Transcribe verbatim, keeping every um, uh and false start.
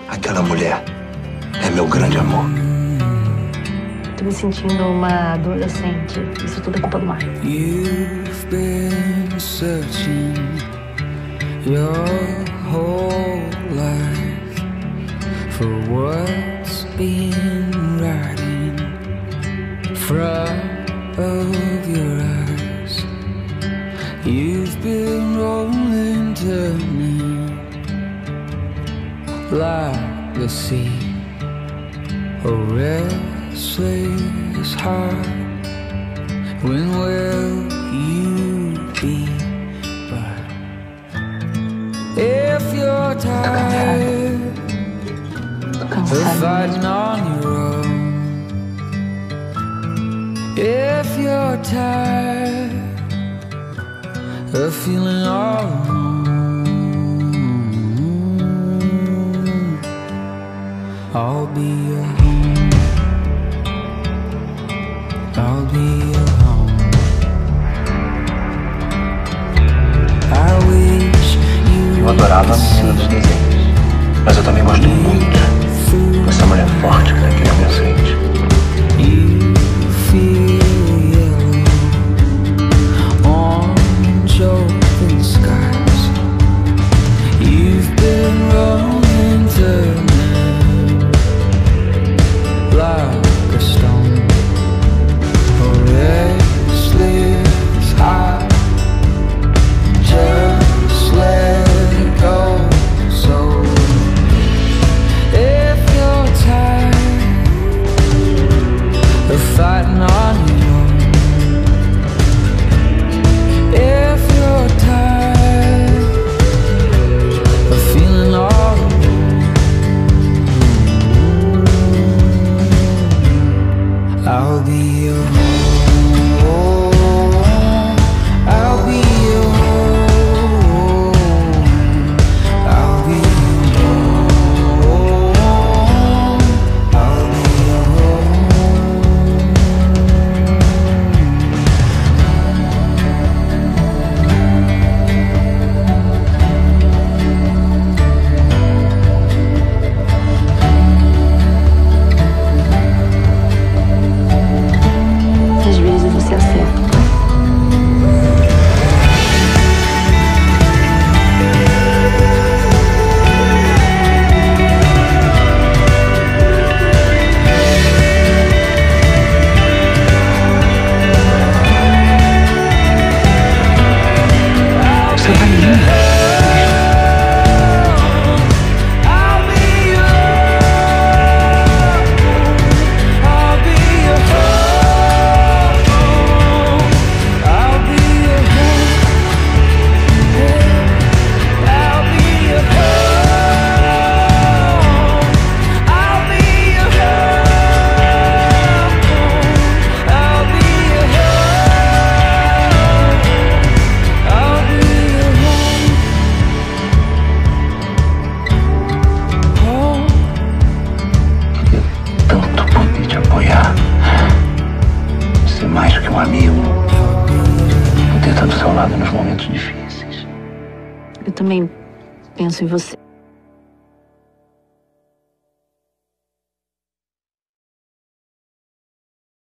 Aquela mulher é meu grande amor. Tô me sentindo uma adolescente. Isso tudo é culpa do Mário. You've been searching your whole life for what's been right in front of your eyes. You've been rolling, turning like the sea. A restless heart. When will you be? But if you're tired of fighting on your own, if you're tired of feeling all alone, I'll be your home. I'll be your home. I wish you. Eu adorava a menina dos desenhos, mas eu também gosto muito dessa mulher forte que tá aqui na minha frente. You feel yellow orange open skies. You've been rolling, turning like a stone. Restless heart, just let it go. So if you're tired of fighting on your own, if you're tired of feeling all alone, I'll be your home. Às vezes você acerta. Você tá linda. Ser mais do que um amigo, poder estar do seu lado nos momentos difíceis. Eu também penso em você.